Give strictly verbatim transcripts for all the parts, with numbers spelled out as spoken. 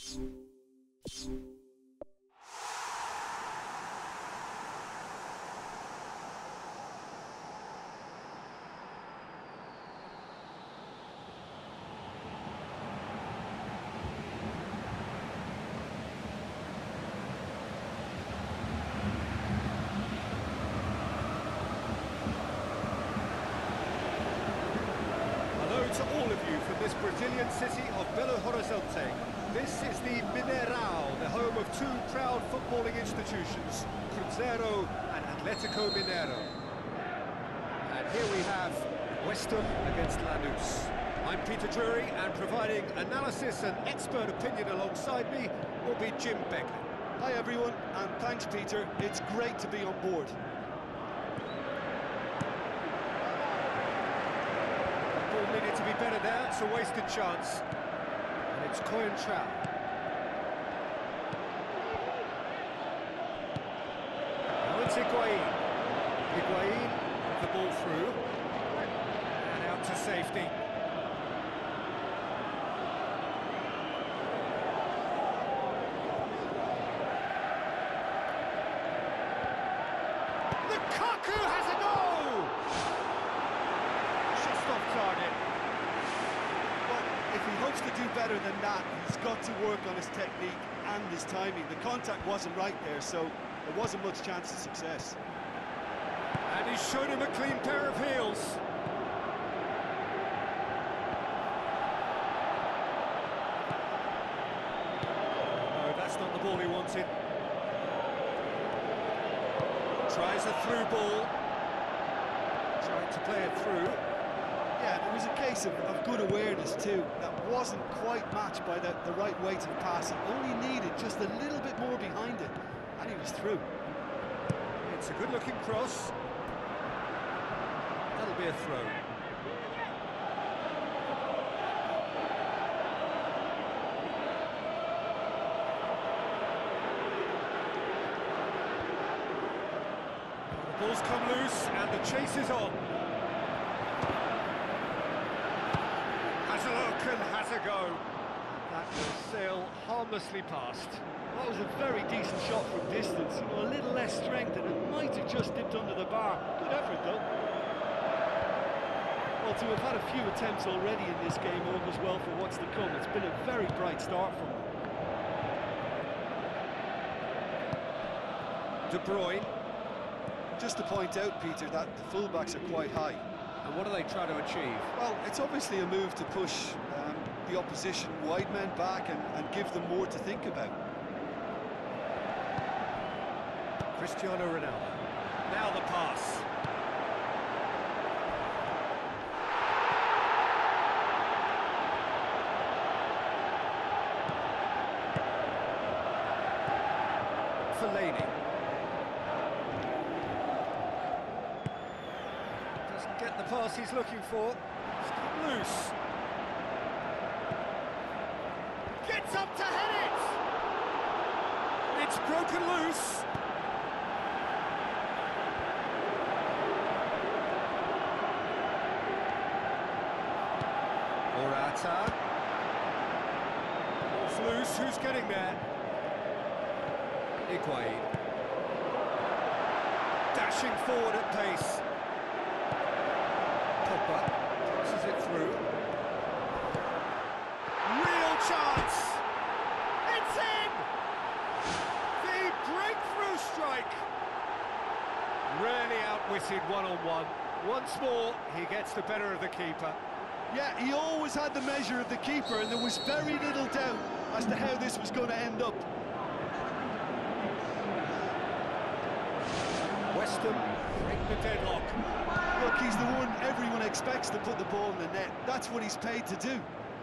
To all of you from this Brazilian city of Belo Horizonte. This is the Mineirão, the home of two proud footballing institutions, Cruzeiro and Atlético Mineiro. And here we have West Ham against Lanús. I'm Peter Drury, and providing analysis and expert opinion alongside me will be Jim Beglin. Hi everyone, and thanks Peter, it's great to be on board. Needed to be better there, it's a wasted chance. And it's Coentrão. Now it's Higuaín. Higuaín, the ball through. And out to safety. Lukaku has a goal! Just off target. If he hopes to do better than that, he's got to work on his technique and his timing. The contact wasn't right there, so there wasn't much chance of success. And he's shown him a clean pair of heels. No, that's not the ball he wanted. Tries a through ball. Trying to play it through. Yeah, it was a case of, of good awareness too. That wasn't quite matched by the, the right weight of pass. He only needed just a little bit more behind it, and he was through. It's a good-looking cross. That'll be a throw. The ball's come loose, and the chase is on. And has a go. That will sail harmlessly past. That was a very decent shot from distance. You know, a little less strength, and it might have just dipped under the bar. Good effort, though. Well, to have had a few attempts already in this game augurs well for what's to come. It's been a very bright start from them. De Bruyne. Just to point out, Peter, that the fullbacks are quite high. And what are they trying to achieve? Well, it's obviously a move to push um, the opposition wide men back and, and give them more to think about. Cristiano Ronaldo. Now the pass. Fellaini. Doesn't get the pass he's looking for. It's cut loose. Gets up to head it! It's broken loose. Morata. Ball's loose, who's getting there? Higuaín. Dashing forward at pace. Pogba passes it through. Real chance! It's in! The breakthrough strike! Really outwitted one-on-one. Once more, he gets the better of the keeper. Yeah, he always had the measure of the keeper, and there was very little doubt as to how this was going to end up. West Ham break the deadlock. Look, he's the one everyone expects to put the ball in the net. That's what he's paid to do.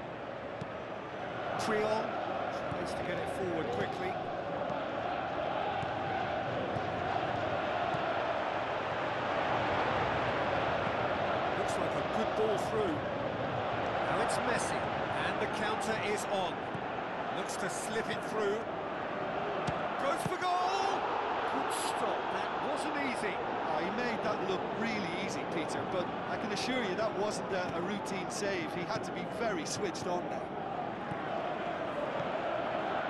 Trion tries to get it forward quickly. Looks like a good ball through. Now it's Messi, and the counter is on. Looks to slip it through. Goes for goal! Good stop, that wasn't easy. Oh, he made that look really easy, Peter, but I can assure you that wasn't a, a routine save. He had to be very switched on there.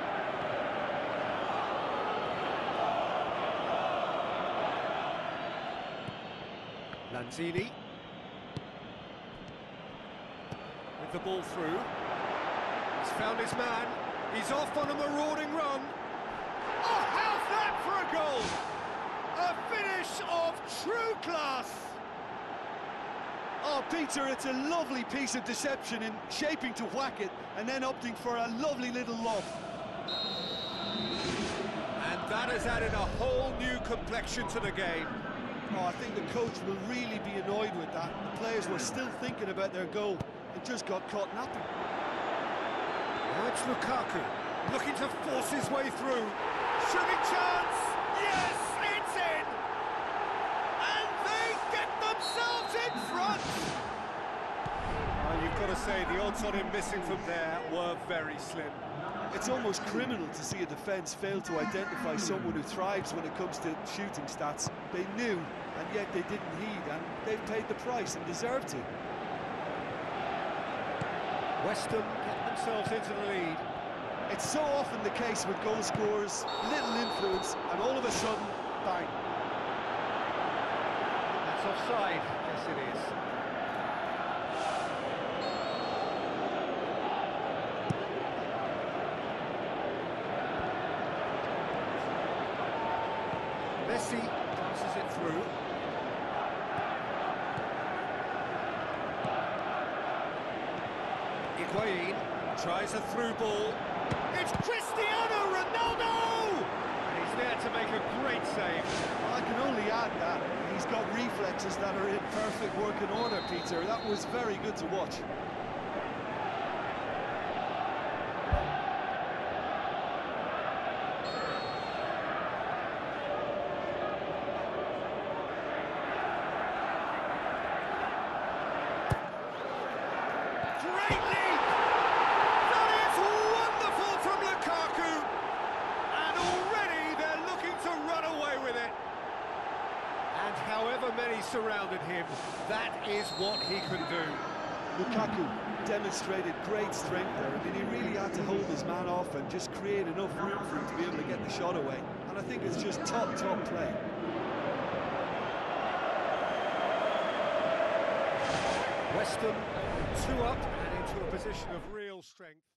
Lanzini. With the ball through. He's found his man. He's off on a marauding run. Oh, how's that for a goal? A finish of true class. Oh, Peter, it's a lovely piece of deception in shaping to whack it and then opting for a lovely little lob. And that has added a whole new complexion to the game. Oh, I think the coach will really be annoyed with that. The players were still thinking about their goal and just got caught napping. Now it's Lukaku, looking to force his way through. Shooting chance! Yes, it's in! And they get themselves in front! Well, you've got to say, the odds on him missing from there were very slim. It's almost criminal to see a defence fail to identify someone who thrives when it comes to shooting stats. They knew, and yet they didn't heed, and they've paid the price and deserved to. West Ham get themselves into the lead. It's so often the case with goal scorers, little influence, and all of a sudden, bang. That's offside. Yes, it is. Messi passes it through. Higuain tries a through ball. It's Cristiano Ronaldo! And he's there to make a great save. I can only add that he's got reflexes that are in perfect working order, Peter. That was very good to watch. However many surrounded him, that is what he can do. Lukaku demonstrated great strength there. I mean, he really had to hold his man off and just create enough room for him to be able to get the shot away. And I think it's just top, top play. West Ham two up and into a position of real strength.